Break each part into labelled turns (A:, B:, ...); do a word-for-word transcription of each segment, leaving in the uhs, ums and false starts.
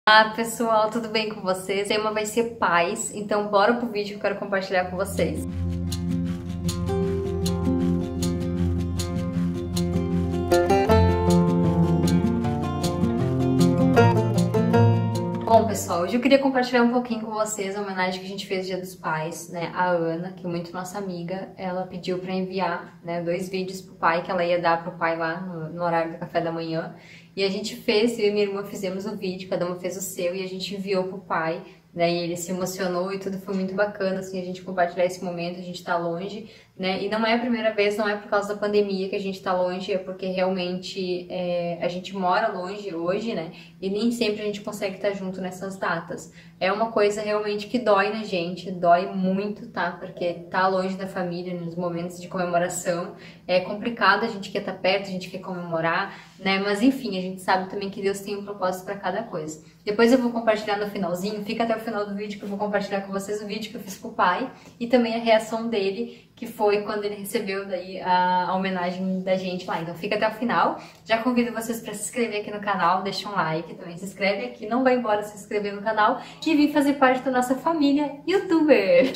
A: Olá pessoal, tudo bem com vocês? O tema vai ser paz, então bora pro vídeo que eu quero compartilhar com vocês. Bom pessoal, hoje eu queria compartilhar um pouquinho com vocês a homenagem que a gente fez no Dia dos Pais, né? A Ana, que é muito nossa amiga, ela pediu para enviar, né, dois vídeos pro pai, que ela ia dar pro pai lá no, no horário do café da manhã. E a gente fez, eu e minha irmã fizemos o vídeo, cada uma fez o seu e a gente enviou pro pai, né? E ele se emocionou e tudo foi muito bacana, assim, a gente compartilhar esse momento, a gente tá longe, né? E não é a primeira vez, não é por causa da pandemia que a gente tá longe, é porque realmente é, a gente mora longe hoje, né? E nem sempre a gente consegue estar junto nessas datas. É uma coisa realmente que dói na gente, dói muito, tá? Porque tá longe da família nos momentos de comemoração é complicado, a gente quer estar perto, a gente quer comemorar, né? Mas enfim, a gente sabe também que Deus tem um propósito para cada coisa. Depois eu vou compartilhar no finalzinho, fica até o final do vídeo que eu vou compartilhar com vocês o vídeo que eu fiz pro pai e também a reação dele, que foi quando ele recebeu daí a, a homenagem da gente lá. Então fica até o final. Já convido vocês para se inscrever aqui no canal, deixa um like, também se inscreve aqui, não vai embora se inscrever no canal e vir fazer parte da nossa família youtuber.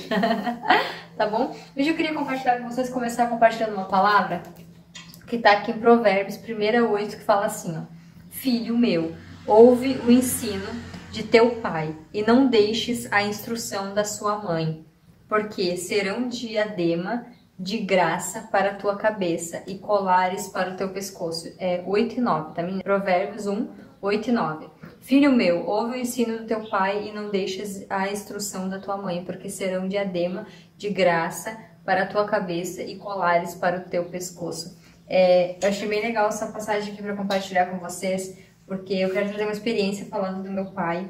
A: Tá bom? Hoje eu queria compartilhar com vocês, começar compartilhando uma palavra que tá aqui em Provérbios, primeira oito, que fala assim, ó: Filho meu, ouve o ensino de teu pai e não deixes a instrução da sua mãe, porque serão diadema de graça para a tua cabeça e colares para o teu pescoço. É oito e nove, tá? Provérbios um, oito e nove. Filho meu, ouve o ensino do teu pai e não deixes a instrução da tua mãe, porque serão diadema de graça para a tua cabeça e colares para o teu pescoço. É, eu achei bem legal essa passagem aqui para compartilhar com vocês, porque eu quero trazer uma experiência falando do meu pai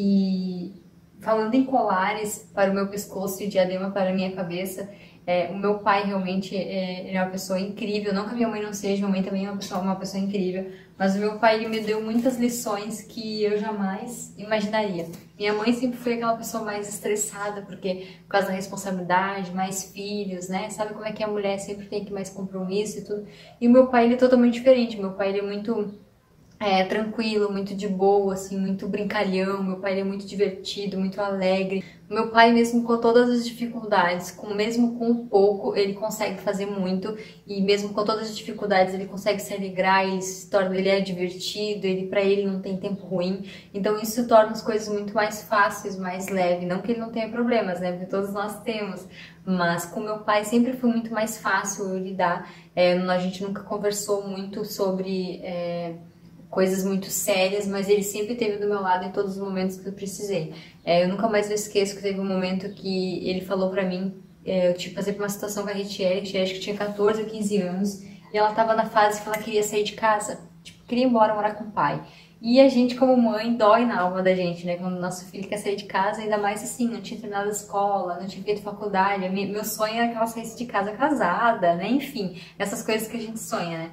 A: e falando em colares para o meu pescoço e diadema para a minha cabeça. É, o meu pai realmente é, ele é uma pessoa incrível, não que a minha mãe não seja, minha mãe também é uma pessoa, uma pessoa incrível, mas o meu pai ele me deu muitas lições que eu jamais imaginaria. Minha mãe sempre foi aquela pessoa mais estressada, porque por causa da responsabilidade, mais filhos, né? Sabe como é que a mulher sempre tem que mais compromisso e tudo. E o meu pai ele é totalmente diferente, meu pai ele é muito É, tranquilo, muito de boa, assim, muito brincalhão. Meu pai ele é muito divertido, muito alegre. Meu pai, mesmo com todas as dificuldades, com, mesmo com pouco, ele consegue fazer muito. E mesmo com todas as dificuldades, ele consegue se alegrar, ele se torna, ele é divertido, ele, pra ele não tem tempo ruim. Então isso torna as coisas muito mais fáceis, mais leves. Não que ele não tenha problemas, né? Porque todos nós temos. Mas com meu pai sempre foi muito mais fácil eu lidar. É, a gente nunca conversou muito sobre... É, coisas muito sérias, mas ele sempre esteve do meu lado em todos os momentos que eu precisei. É, eu nunca mais me esqueço que teve um momento que ele falou pra mim, é, eu tive que fazer uma situação com a Ritiele, a Ritiele acho que tinha quatorze ou quinze anos, e ela tava na fase que ela queria sair de casa, tipo, queria ir embora morar com o pai. E a gente, como mãe, dói na alma da gente, né? Quando o nosso filho quer sair de casa, ainda mais assim, não tinha terminado a escola, não tinha feito faculdade. Meu sonho era que ela saísse de casa casada, né? Enfim, essas coisas que a gente sonha, né?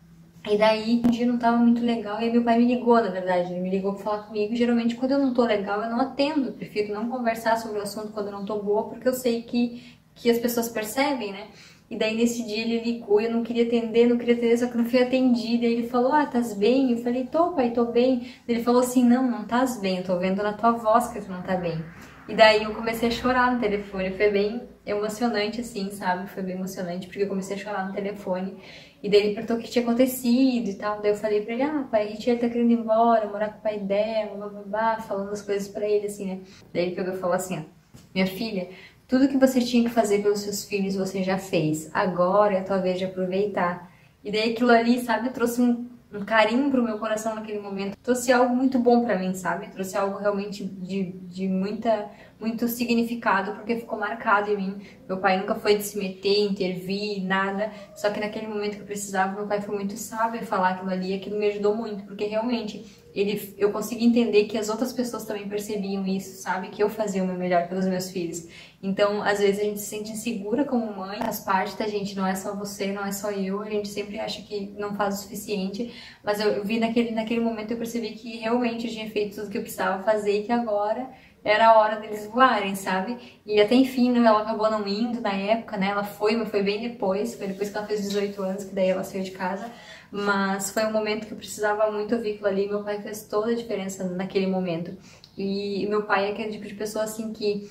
A: E daí, um dia não tava muito legal, e aí meu pai me ligou, na verdade, ele me ligou pra falar comigo. Geralmente, quando eu não tô legal, eu não atendo, eu prefiro não conversar sobre o assunto quando eu não tô boa, porque eu sei que, que as pessoas percebem, né? E daí, nesse dia, ele ligou, e eu não queria atender, não queria atender, só que eu não fui atendida. E ele falou, ah, tás bem? Eu falei, tô, pai, tô bem. Ele falou assim, não, não tás bem, eu tô vendo na tua voz que tu não tá bem. E daí eu comecei a chorar no telefone, foi bem emocionante assim, sabe? Foi bem emocionante, porque eu comecei a chorar no telefone. E daí ele perguntou o que tinha acontecido e tal. Daí eu falei pra ele, ah, pai, a gente tá querendo ir embora, morar com o pai dela, babá, falando as coisas pra ele, assim, né? Daí ele pegou e falou assim, ó, minha filha, tudo que você tinha que fazer pelos seus filhos você já fez. Agora é a tua vez de aproveitar. E daí aquilo ali, sabe, trouxe um um carinho pro meu coração naquele momento. Trouxe algo muito bom pra mim, sabe? Trouxe algo realmente de, de muita, muito significado, porque ficou marcado em mim. Meu pai nunca foi de se meter, intervir, nada. Só que naquele momento que eu precisava, meu pai foi muito sábio em falar aquilo ali, e aquilo me ajudou muito, porque realmente ele, eu consegui entender que as outras pessoas também percebiam isso, sabe? Que eu fazia o meu melhor pelos meus filhos. Então, às vezes a gente se sente insegura como mãe, faz parte da gente, não é só você, não é só eu, a gente sempre acha que não faz o suficiente, mas eu, eu vi naquele, naquele momento, eu percebi que realmente eu tinha feito tudo que eu precisava fazer e que agora era a hora deles voarem, sabe? E até enfim, ela acabou não indo na época, né? Ela foi, mas foi bem depois, foi depois que ela fez dezoito anos, que daí ela saiu de casa. Mas foi um momento que eu precisava muito ouvir aquilo ali, meu pai fez toda a diferença naquele momento. E meu pai é aquele tipo de pessoa assim que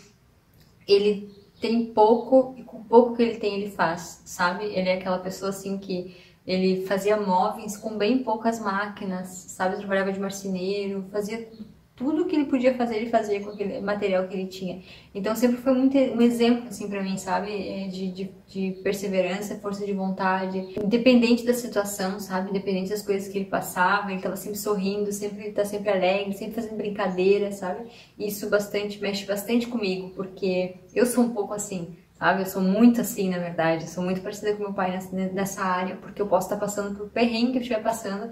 A: ele tem pouco e com pouco que ele tem ele faz, sabe? Ele é aquela pessoa assim que ele fazia móveis com bem poucas máquinas, sabe? Trabalhava de marceneiro, fazia tudo que ele podia fazer, ele fazia com aquele material que ele tinha. Então sempre foi muito um exemplo assim para mim, sabe? De, de, de perseverança, força de vontade, independente da situação, sabe? Independente das coisas que ele passava, ele estava sempre sorrindo, sempre tá sempre alegre, sempre fazendo brincadeira, sabe? Isso bastante mexe bastante comigo, porque eu sou um pouco assim. Sabe? Eu sou muito assim, na verdade. Eu sou muito parecida com meu pai nessa, nessa área, porque eu posso estar passando por perrengue que eu estiver passando,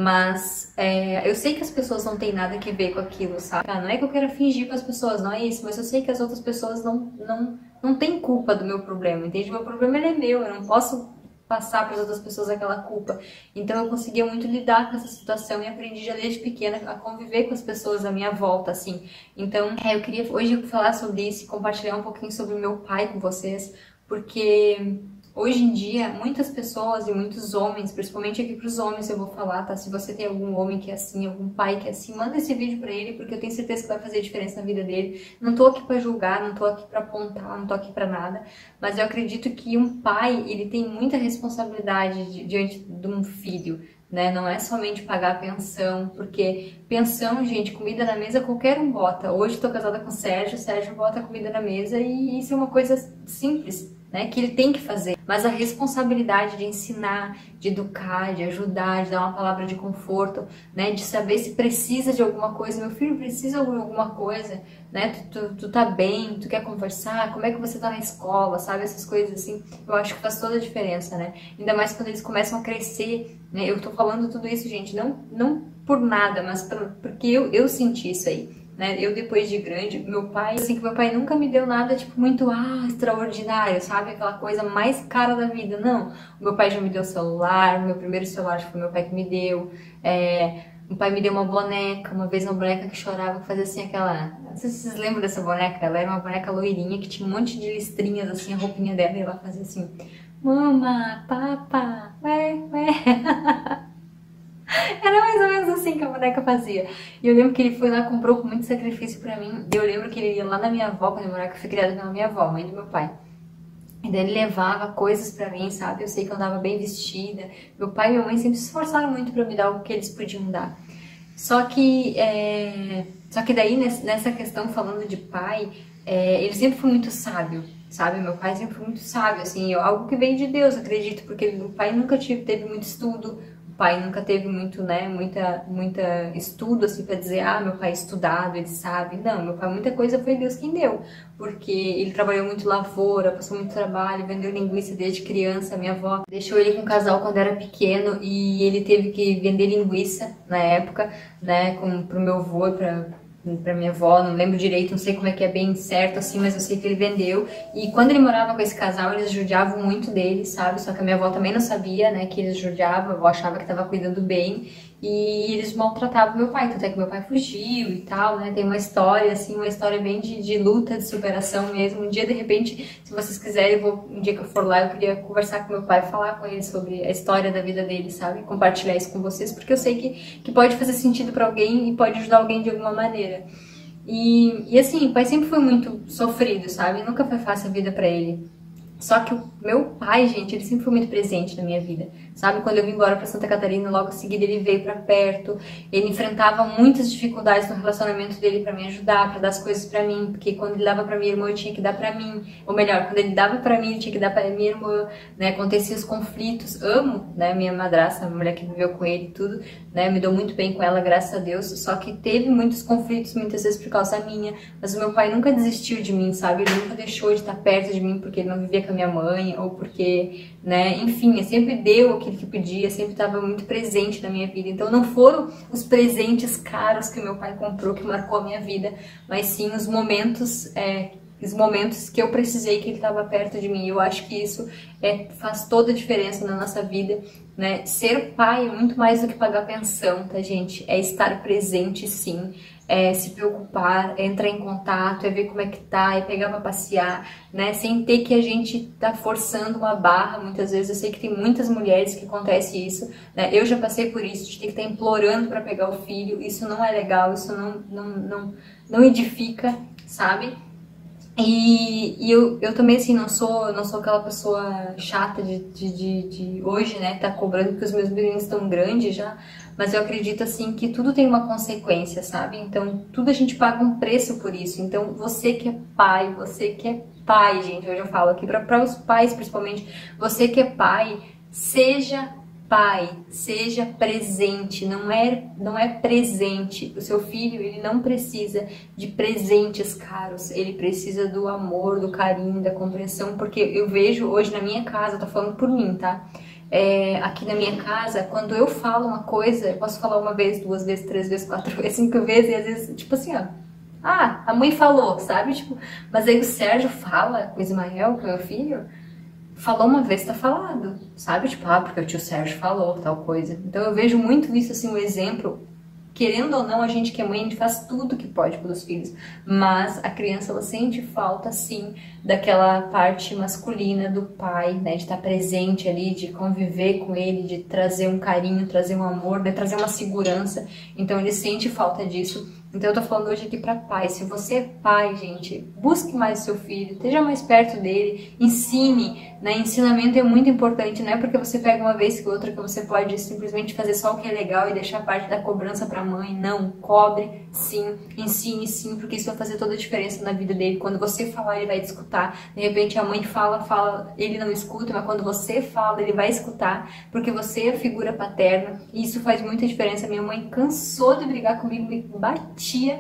A: mas é, eu sei que as pessoas não têm nada que ver com aquilo, sabe? Ah, não é que eu quero fingir para as pessoas, não é isso, mas eu sei que as outras pessoas não, não, não têm culpa do meu problema, entende? Meu problema ele é meu, eu não posso passar para as outras pessoas aquela culpa. Então eu conseguia muito lidar com essa situação e aprendi já desde pequena a conviver com as pessoas à minha volta, assim. Então, é, eu queria hoje falar sobre isso e compartilhar um pouquinho sobre o meu pai com vocês, porque hoje em dia muitas pessoas e muitos homens, principalmente aqui para os homens eu vou falar, tá? Se você tem algum homem que é assim, algum pai que é assim, manda esse vídeo para ele, porque eu tenho certeza que vai fazer diferença na vida dele. Não tô aqui para julgar, não tô aqui para apontar, não tô aqui para nada, mas eu acredito que um pai, ele tem muita responsabilidade diante de um filho, né? Não é somente pagar pensão, porque pensão, gente, comida na mesa qualquer um bota. Hoje tô casada com o Sérgio, o Sérgio bota comida na mesa e isso é uma coisa simples, né, que ele tem que fazer, mas a responsabilidade de ensinar, de educar, de ajudar, de dar uma palavra de conforto, né, de saber se precisa de alguma coisa, meu filho precisa de alguma coisa, né, tu, tu, tu tá bem, tu quer conversar, como é que você tá na escola, sabe, essas coisas assim, eu acho que faz toda a diferença, né, ainda mais quando eles começam a crescer, né, eu tô falando tudo isso, gente, não, não por nada, mas pra, porque eu, eu senti isso aí. Né? Eu depois de grande, meu pai, assim, que meu pai nunca me deu nada, tipo, muito, ah, extraordinário, sabe? Aquela coisa mais cara da vida, não. O meu pai já me deu celular, meu primeiro celular foi meu pai que me deu, é, meu pai me deu uma boneca, uma vez uma boneca que chorava, que fazia assim aquela, não sei se vocês lembram dessa boneca, ela era uma boneca loirinha, que tinha um monte de listrinhas, assim, a roupinha dela, e ela fazia assim, mama, papa, ué, ué. Era mais ou menos assim que a boneca fazia. E eu lembro que ele foi lá e comprou com muito sacrifício pra mim. E eu lembro que ele ia lá na minha avó, quando eu morava, que eu fui criada pela minha avó, mãe do meu pai. E daí ele levava coisas pra mim, sabe? Eu sei que eu andava bem vestida. Meu pai e minha mãe sempre se esforçaram muito pra me dar o que eles podiam dar. Só que, é... Só que daí, nessa questão, falando de pai, é... ele sempre foi muito sábio, sabe? Meu pai sempre foi muito sábio, assim, algo que veio de Deus, acredito, porque meu pai nunca tive, teve muito estudo, o pai nunca teve muito, né, muita, muita estudo, assim, pra dizer, ah, meu pai é estudado, ele sabe. Não, meu pai, muita coisa foi Deus quem deu, porque ele trabalhou muito lavoura, passou muito trabalho, vendeu linguiça desde criança, minha avó deixou ele com um casal quando era pequeno e ele teve que vender linguiça na época, né, com, pro meu avô, pra... pra minha avó, não lembro direito, não sei como é que é bem certo assim, mas eu sei que ele vendeu. E quando ele morava com esse casal, eles judiavam muito dele, sabe? Só que a minha avó também não sabia, né, que eles judiavam, a avó achava que tava cuidando bem. E eles maltratavam meu pai, tanto é que meu pai fugiu e tal, né? Tem uma história, assim, uma história bem de, de luta, de superação mesmo. Um dia, de repente, se vocês quiserem, eu vou, um dia que eu for lá, eu queria conversar com meu pai, falar com ele sobre a história da vida dele, sabe? Compartilhar isso com vocês, porque eu sei que, que pode fazer sentido pra alguém e pode ajudar alguém de alguma maneira. E, e assim, o pai sempre foi muito sofrido, sabe? Nunca foi fácil a vida pra ele. Só que o meu pai, gente, ele sempre foi muito presente na minha vida, sabe? Quando eu vim embora pra Santa Catarina, logo em seguida ele veio pra perto, ele enfrentava muitas dificuldades no relacionamento dele pra me ajudar, pra dar as coisas pra mim, porque quando ele dava pra minha irmã, eu tinha que dar pra mim, ou melhor, quando ele dava pra mim, eu tinha que dar pra minha irmã, né? Aconteciam os conflitos, amo, né, minha madrasta, a mulher que viveu com ele e tudo, né? Me dou muito bem com ela, graças a Deus, só que teve muitos conflitos, muitas vezes por causa minha, mas o meu pai nunca desistiu de mim, sabe? Ele nunca deixou de estar perto de mim porque ele não vivia com a minha mãe, ou porque, né, enfim, sempre deu aquilo que podia, sempre estava muito presente na minha vida. Então não foram os presentes caros que meu pai comprou que marcou a minha vida, mas sim os momentos, é, os momentos que eu precisei que ele estava perto de mim. Eu acho que isso é, faz toda a diferença na nossa vida, né? Ser pai é muito mais do que pagar pensão, tá, gente? É estar presente, sim. é se preocupar, é entrar em contato, é ver como é que tá, é pegar pra passear, né? Sem ter que a gente tá forçando uma barra, muitas vezes. Eu sei que tem muitas mulheres que acontece isso, né? Eu já passei por isso, de ter que estar implorando pra pegar o filho. Isso não é legal, isso não, não, não, não edifica, sabe? E, e eu, eu também, assim, não sou, não sou aquela pessoa chata de, de, de, de hoje, né, tá cobrando porque os meus meninos estão grandes já, mas eu acredito, assim, que tudo tem uma consequência, sabe? Então, tudo a gente paga um preço por isso. Então, você que é pai, você que é pai, gente, hoje eu falo aqui para os pais, principalmente, você que é pai, seja pai, seja presente, não é, não é presente. O seu filho, ele não precisa de presentes caros, ele precisa do amor, do carinho, da compreensão, porque eu vejo hoje na minha casa, eu tô falando por mim, tá? É, aqui na minha casa, quando eu falo uma coisa, eu posso falar uma vez, duas vezes, três vezes, quatro vezes, cinco vezes, e às vezes, tipo assim, ó, ah, a mãe falou, sabe? Tipo, mas aí o Sérgio fala com o Ismael, que é meu filho, falou uma vez, tá falado, sabe? Tipo, ah, porque o tio Sérgio falou tal coisa. Então eu vejo muito isso, assim, um exemplo. Querendo ou não, a gente que é mãe, a gente faz tudo que pode pelos filhos. Mas a criança, ela sente falta, sim, daquela parte masculina do pai, né? De estar presente ali, de conviver com ele, de trazer um carinho, trazer um amor, de trazer uma segurança. Então ele sente falta disso. Então eu tô falando hoje aqui pra pai. Se você é pai, gente, busque mais o seu filho, esteja mais perto dele, ensine, né? Ensinamento é muito importante, não é porque você pega uma vez que outra que você pode simplesmente fazer só o que é legal e deixar parte da cobrança pra mãe. Não, cobre sim, ensine sim, porque isso vai fazer toda a diferença na vida dele. Quando você falar, ele vai te escutar. De repente a mãe fala, fala, ele não escuta, mas quando você fala, ele vai escutar, porque você é a figura paterna, e isso faz muita diferença. Minha mãe cansou de brigar comigo, me batia,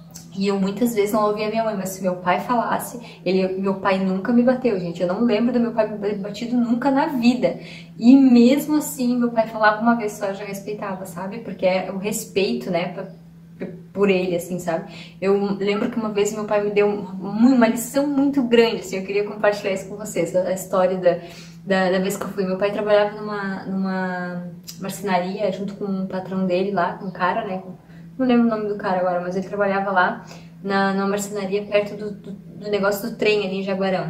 A: e eu muitas vezes não ouvia minha mãe, mas se meu pai falasse, ele, meu pai nunca me bateu, gente. Eu não lembro do meu pai me batido nunca na vida. E mesmo assim, meu pai falava uma vez só, eu já respeitava, sabe? Porque é o respeito, né, pra, por ele, assim, sabe? Eu lembro que uma vez meu pai me deu uma lição muito grande, assim, eu queria compartilhar isso com vocês, a história da, da, da vez que eu fui. Meu pai trabalhava numa, numa marcenaria junto com um patrão dele lá, com um cara, né, com, não lembro o nome do cara agora, mas ele trabalhava lá na, na marcenaria perto do, do, do negócio do trem ali em Jaguarão.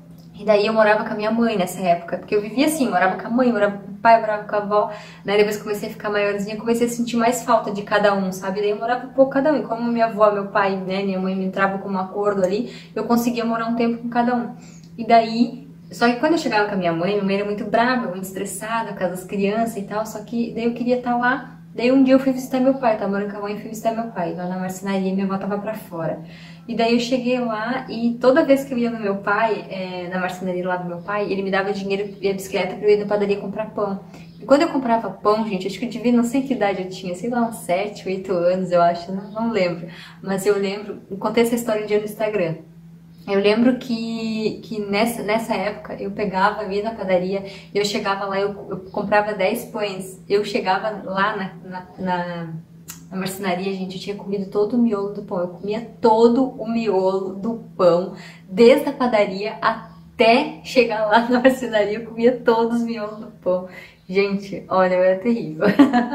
A: E daí eu morava com a minha mãe nessa época, porque eu vivia assim, morava com a mãe, morava com o pai, morava com a avó, né? Depois comecei a ficar maiorzinha, comecei a sentir mais falta de cada um, sabe? Daí eu morava um pouco cada um, e como minha avó, meu pai, né, minha mãe me entravam com um acordo ali, eu conseguia morar um tempo com cada um. E daí, só que quando eu chegava com a minha mãe, minha mãe era muito brava, muito estressada, com as crianças e tal, só que daí eu queria estar lá. Daí um dia eu fui visitar meu pai, tava morando com a mãe e fui visitar meu pai, lá na marcenaria, minha avó tava pra fora. E daí eu cheguei lá e toda vez que eu ia no meu pai, é, na marcenaria lá do meu pai, ele me dava dinheiro e a bicicleta pra eu ir na padaria comprar pão. E quando eu comprava pão, gente, acho que eu devia, não sei que idade eu tinha, sei lá, uns sete, oito anos, eu acho, não, não lembro. Mas eu lembro, eu contei essa história um dia no Instagram. Eu lembro que, que nessa, nessa época eu pegava, ia na padaria, eu chegava lá, eu, eu comprava dez pães, eu chegava lá na, na, na, na marcenaria, gente, eu tinha comido todo o miolo do pão, eu comia todo o miolo do pão, desde a padaria até chegar lá na marcenaria, eu comia todos os miolos do pão. Gente, olha, eu era terrível.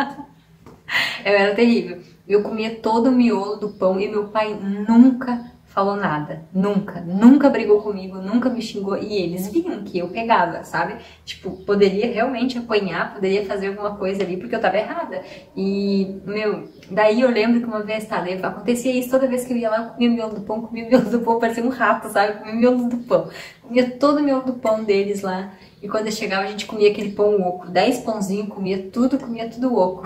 A: Eu era terrível. Eu comia todo o miolo do pão e meu pai nunca falou nada, nunca, nunca brigou comigo, nunca me xingou, e eles viam que eu pegava, sabe? Tipo, poderia realmente apanhar, poderia fazer alguma coisa ali, porque eu tava errada. E, meu, daí eu lembro que uma vez, tá, daí acontecia isso toda vez que eu ia lá, eu comia o miolo do pão, comia o miolo do pão, parecia um rato, sabe? Comia o miolo do pão, comia todo o miolo do pão deles lá, e quando eu chegava a gente comia aquele pão oco, dez pãozinhos, comia tudo, comia tudo oco.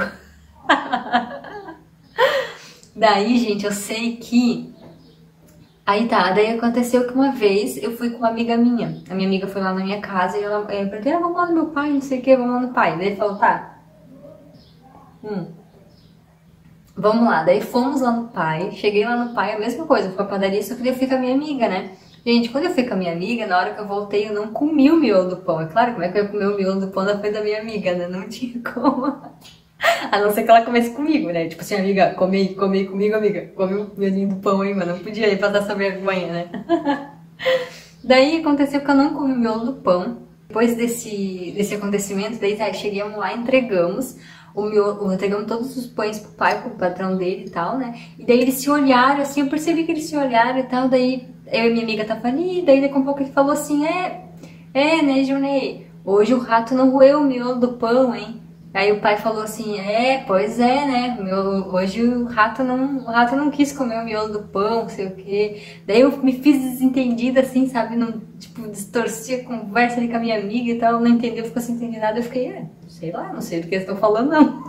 A: Daí, gente, eu sei que aí tá, daí aconteceu que uma vez eu fui com uma amiga minha. A minha amiga foi lá na minha casa e ela eu perguntei, ah, vamos lá no meu pai, não sei o que, vamos lá no pai. Daí ele falou, tá. Hum. Vamos lá, daí fomos lá no pai, cheguei lá no pai, a mesma coisa, fui pra padaria, só que daí eu fui com a minha amiga, né? Gente, quando eu fui com a minha amiga, na hora que eu voltei, eu não comi o miolo do pão. É claro, como é que eu ia comer o miolo do pão na frente da minha amiga, né? Não tinha como. A não ser que ela comesse comigo, né? Tipo assim, amiga, come aí, come aí comigo, amiga. Come o miolinho do pão aí, mano. Não podia ir passar essa vergonha, né? Daí aconteceu que eu não comi o miolo do pão. Depois desse, desse acontecimento, daí tá, chegamos lá, entregamos. o miolo, entregamos todos os pães pro pai, pro patrão dele e tal, né? E daí eles se olharam, assim, eu percebi que eles se olharam e tal, daí eu e minha amiga tava ali, daí daqui a um pouco ele falou assim, é, é, né, Junei, hoje o rato não roeu o miolo do pão, hein? Aí o pai falou assim, é, pois é, né, meu, hoje o rato, não, o rato não quis comer o miolo do pão, não sei o quê. Daí eu me fiz desentendida, assim, sabe, não, tipo, distorci a conversa ali com a minha amiga e tal, não entendeu, ficou sem entender nada, eu fiquei, é, sei lá, não sei do que eles estão falando, não.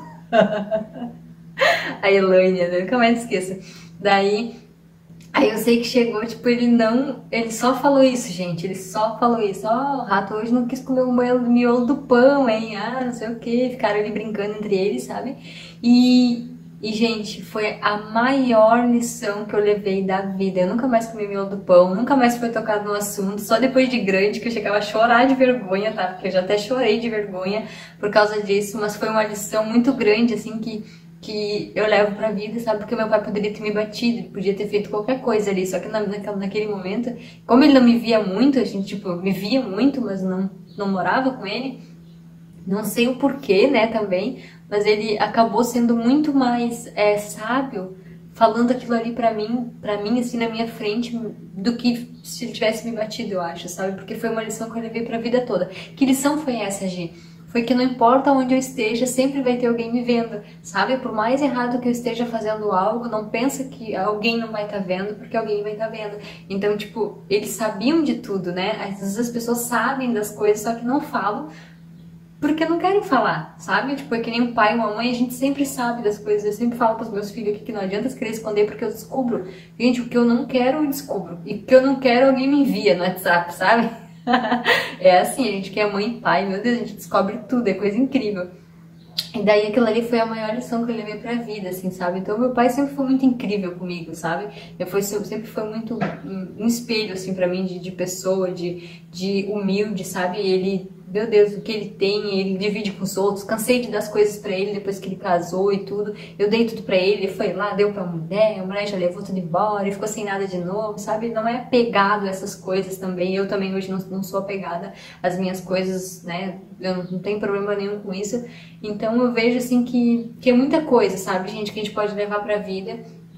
A: A Elaine, eu nunca mais esqueço. Daí... Aí eu sei que chegou, tipo, ele não... Ele só falou isso, gente. Ele só falou isso. Ó, oh, o rato hoje não quis comer o miolo do pão, hein? Ah, não sei o quê. Ficaram ali brincando entre eles, sabe? E, e, gente, foi a maior lição que eu levei da vida. Eu nunca mais comi miolo do pão, nunca mais foi tocado no assunto. Só depois de grande que eu chegava a chorar de vergonha, tá? Porque eu já até chorei de vergonha por causa disso. Mas foi uma lição muito grande, assim, que... que eu levo pra vida, sabe? Porque meu pai poderia ter me batido, ele podia ter feito qualquer coisa ali, só que na, naquele, naquele momento, como ele não me via muito, a gente, tipo, me via muito, mas não, não morava com ele, não sei o porquê, né, também, mas ele acabou sendo muito mais é, sábio, falando aquilo ali pra mim, pra mim, assim, na minha frente, do que se ele tivesse me batido, eu acho, sabe? Porque foi uma lição que eu levei pra vida toda. Que lição foi essa, Gi? Foi que não importa onde eu esteja, sempre vai ter alguém me vendo, sabe? Por mais errado que eu esteja fazendo algo, não pensa que alguém não vai estar vendo, porque alguém vai estar vendo. Então, tipo, eles sabiam de tudo, né? Às vezes as pessoas sabem das coisas, só que não falam, porque não querem falar, sabe? Tipo, é que nem um pai e uma mãe, a gente sempre sabe das coisas. Eu sempre falo pros meus filhos aqui que não adianta querer esconder, porque eu descubro. Gente, o que eu não quero, eu descubro. E o que eu não quero, alguém me envia no WhatsApp, sabe? É assim, a gente que é mãe e pai, meu Deus, a gente descobre tudo, é coisa incrível. E daí aquilo ali foi a maior lição que eu levei pra vida, assim, sabe? Então meu pai sempre foi muito incrível comigo, sabe? Eu foi, sempre foi muito um espelho, assim, pra mim, de, de pessoa, de, de humilde, sabe? Ele, meu Deus, o que ele tem, ele divide com os outros. Cansei de dar as coisas pra ele depois que ele casou e tudo. Eu dei tudo pra ele, ele foi lá, deu pra mulher, a mulher já levou tudo embora, e ficou sem nada de novo, sabe? Não é apegado a essas coisas também. Eu também hoje não, não sou apegada às minhas coisas, né? Eu não, não tenho problema nenhum com isso. Então eu vejo, assim, que, que é muita coisa, sabe, gente, que a gente pode levar pra vida.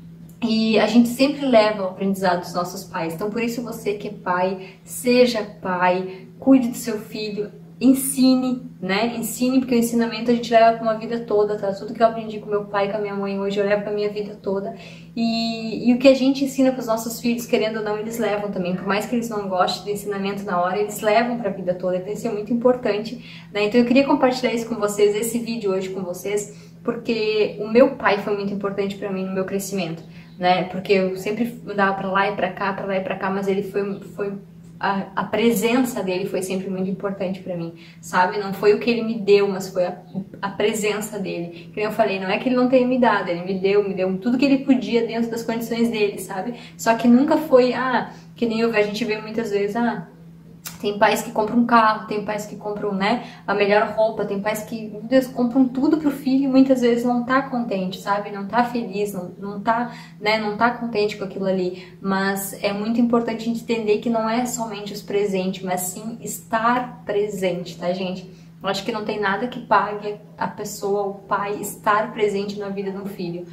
A: E a gente sempre leva o aprendizado dos nossos pais. Então, por isso, você que é pai, seja pai, cuide do seu filho, ensine, né? Ensine, porque o ensinamento a gente leva para uma vida toda, tá? Tudo que eu aprendi com meu pai e com a minha mãe hoje, eu levo para minha vida toda. E, e o que a gente ensina para os nossos filhos, querendo ou não, eles levam também. Por mais que eles não gostem do ensinamento na hora, eles levam para a vida toda. Então, isso é muito importante, né? Então, eu queria compartilhar isso com vocês, esse vídeo hoje com vocês, porque o meu pai foi muito importante para mim no meu crescimento, né? Porque eu sempre andava para lá e para cá, para lá e para cá, mas ele foi, foi a, a presença dele foi sempre muito importante para mim, sabe? Não foi o que ele me deu, mas foi a, a presença dele. Como eu falei, não é que ele não tenha me dado, ele me deu, me deu tudo que ele podia dentro das condições dele, sabe? Só que nunca foi, ah, que nem eu, a gente vê muitas vezes, ah, tem pais que compram um carro, tem pais que compram, né, a melhor roupa, tem pais que, meu Deus, compram tudo pro filho e muitas vezes não tá contente, sabe? Não tá feliz, não, não tá, né, não tá contente com aquilo ali. Mas é muito importante a gente entender que não é somente os presentes, mas sim estar presente, tá, gente? Eu acho que não tem nada que pague a pessoa, o pai, estar presente na vida de um filho,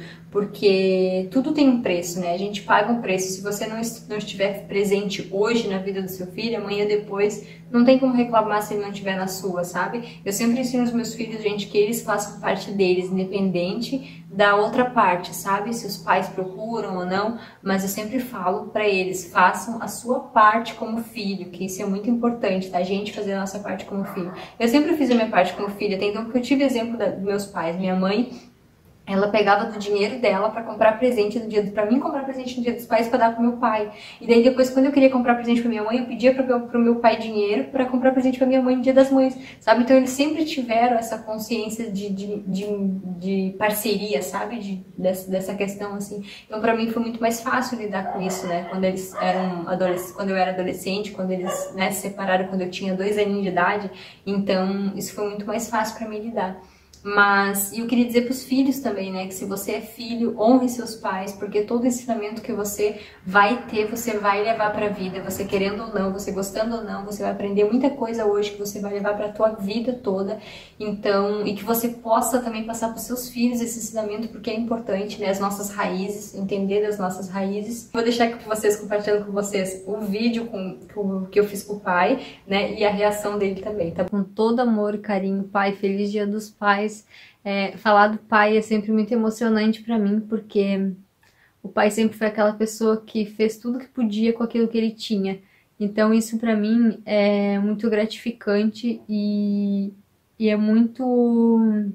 A: porque tudo tem um preço, né? A gente paga um preço. Se você não, não estiver presente hoje na vida do seu filho, amanhã depois, não tem como reclamar se ele não estiver na sua, sabe? Eu sempre ensino aos meus filhos, gente, que eles façam parte deles, independente da outra parte, sabe? Se os pais procuram ou não, mas eu sempre falo pra eles, façam a sua parte como filho, que isso é muito importante, tá? A gente fazer a nossa parte como filho. Eu sempre fiz a minha parte como filha, até então, porque eu tive exemplo da, dos meus pais. Minha mãe, ela pegava do dinheiro dela pra comprar presente no dia do, pra mim comprar presente no dia dos pais pra dar pro meu pai. E daí depois, quando eu queria comprar presente pra minha mãe, eu pedia pro meu, pro meu pai dinheiro pra comprar presente pra minha mãe no dia das mães, sabe? Então eles sempre tiveram essa consciência de, de, de, de parceria, sabe? De, dessa, dessa questão, assim. Então pra mim foi muito mais fácil lidar com isso, né? Quando eles eram adolescentes, quando eu era adolescente, quando eles, né, se separaram quando eu tinha dois aninhos de idade. Então isso foi muito mais fácil pra mim lidar. Mas, e eu queria dizer pros filhos também, né, que se você é filho, honre seus pais, porque todo ensinamento que você vai ter, você vai levar pra vida, você querendo ou não, você gostando ou não, você vai aprender muita coisa hoje que você vai levar pra tua vida toda. Então, e que você possa também passar pros seus filhos esse ensinamento, porque é importante, né, as nossas raízes, entender das nossas raízes. Vou deixar aqui pra vocês, compartilhando com vocês o vídeo com, com, que eu fiz com o pai, né, e a reação dele também, tá? Com todo amor e carinho, pai, feliz Dia dos Pais. É, falar do pai é sempre muito emocionante pra mim, porque o pai sempre foi aquela pessoa que fez tudo que podia com aquilo que ele tinha. Então isso pra mim é muito gratificante e, e é muito...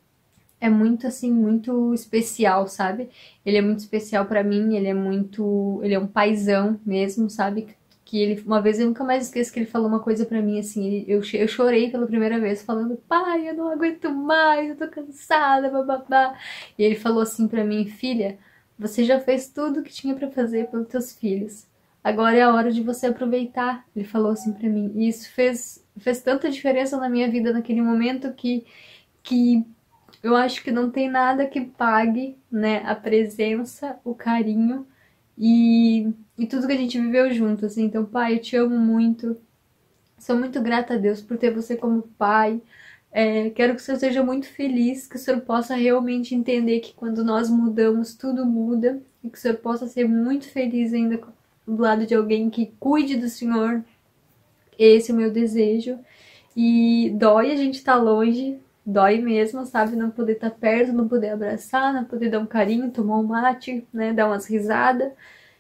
A: é muito, assim, muito especial, sabe? Ele é muito especial pra mim, ele é muito... ele é um paizão mesmo, sabe? Que ele, uma vez eu nunca mais esqueço que ele falou uma coisa pra mim, assim, ele, eu, eu chorei pela primeira vez, falando, pai, eu não aguento mais, eu tô cansada, bababá. E ele falou assim pra mim, filha, você já fez tudo o que tinha pra fazer pelos teus filhos. Agora é a hora de você aproveitar. Ele falou assim pra mim. E isso fez, fez tanta diferença na minha vida naquele momento que, que eu acho que não tem nada que pague, né, a presença, o carinho e, e tudo que a gente viveu junto, assim. Então, pai, eu te amo muito. Sou muito grata a Deus por ter você como pai. É, quero que o Senhor seja muito feliz, que o Senhor possa realmente entender que quando nós mudamos, tudo muda. E que o Senhor possa ser muito feliz ainda do lado de alguém que cuide do Senhor. Esse é o meu desejo. E dói a gente estar longe, dói mesmo, sabe? Não poder estar perto, não poder abraçar, não poder dar um carinho, tomar um mate, né? Dar umas risadas.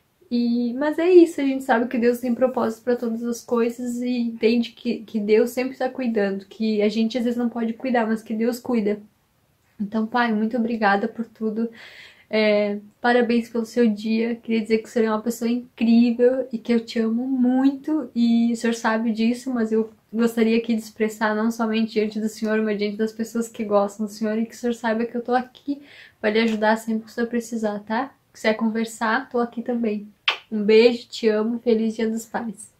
A: E, mas é isso, a gente sabe que Deus tem propósito para todas as coisas e entende que, que Deus sempre está cuidando, que a gente às vezes não pode cuidar, mas que Deus cuida. Então, pai, muito obrigada por tudo. É, parabéns pelo seu dia. Queria dizer que o Senhor é uma pessoa incrível e que eu te amo muito e o Senhor sabe disso, mas eu gostaria aqui de expressar não somente diante do Senhor, mas diante das pessoas que gostam do Senhor e que o Senhor saiba que eu tô aqui para lhe ajudar sempre que o Senhor precisar, tá? Se quiser conversar, tô aqui também. Um beijo, te amo, feliz Dia dos Pais.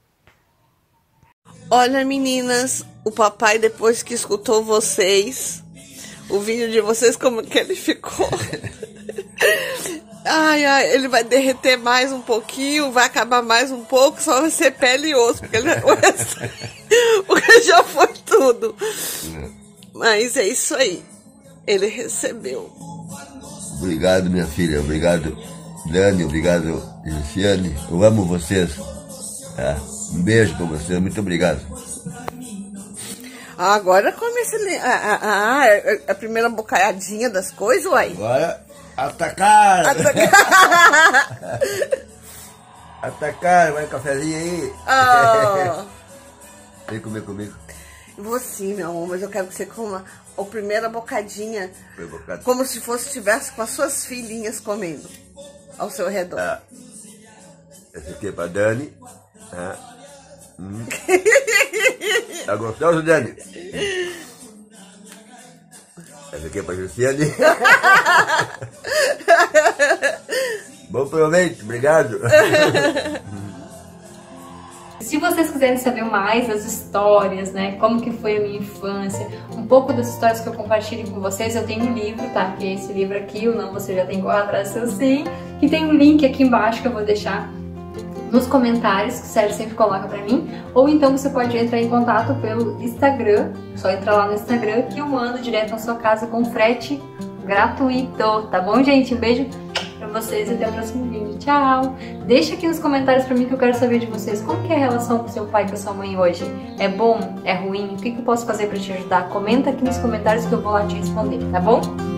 B: Olha, meninas, o papai, depois que escutou vocês, o vídeo de vocês, como que ele ficou? Ai, ai, ele vai derreter mais um pouquinho, vai acabar mais um pouco, só vai ser pele e osso, porque, ele, porque já foi tudo. Mas é isso aí, ele recebeu.
C: Obrigado, minha filha, obrigado, Dani, obrigado, Luciane, eu amo vocês. Tá? Um beijo pra vocês, muito obrigado.
B: Agora começa a, a, a, a primeira bocaiadinha das coisas, uai.
C: Agora, atacar!
B: Atacar!
C: Atacar, vai um cafezinho aí.
B: Oh.
C: Vem comer comigo.
B: Vou sim, meu amor, mas eu quero que você coma a primeira bocadinha,
C: Bocado.
B: como se fosse estivesse com as suas filhinhas comendo ao seu redor.
C: Ah. Esse aqui é pra Dani. Ah. Hum. Tá gostoso, Dani? Essa aqui é pra Luciane. Bom proveito, obrigado.
A: Se vocês quiserem saber mais das histórias, né, como que foi a minha infância, um pouco das histórias que eu compartilho com vocês, eu tenho um livro, tá? Que é esse livro aqui, o Não Você Já Tem Corra Atrás Seu Sim, que tem um link aqui embaixo que eu vou deixar nos comentários, que o Sérgio sempre coloca pra mim, ou então você pode entrar em contato pelo Instagram, só entrar lá no Instagram que eu mando direto na sua casa com frete gratuito, tá bom, gente? Um beijo pra vocês e até o próximo vídeo. Tchau! Deixa aqui nos comentários pra mim que eu quero saber de vocês, como que é a relação com seu pai e com a sua mãe hoje? É bom? É ruim? O que que eu posso fazer pra te ajudar? Comenta aqui nos comentários que eu vou lá te responder, tá bom?